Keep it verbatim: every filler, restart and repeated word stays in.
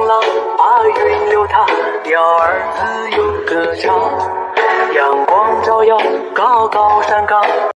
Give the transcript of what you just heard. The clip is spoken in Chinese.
浪，白云流淌，鸟儿自由歌唱。阳光照耀高高山岗。